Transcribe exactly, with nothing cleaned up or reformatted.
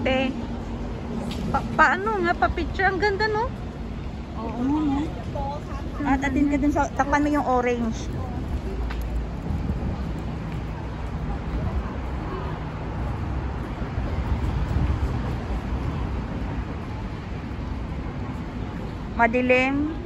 Te. Pa paano nga? Pa-picture. Ang ganda, no? Oo, no? At atin ka dun sa, takpan mo yung orange. Madilim.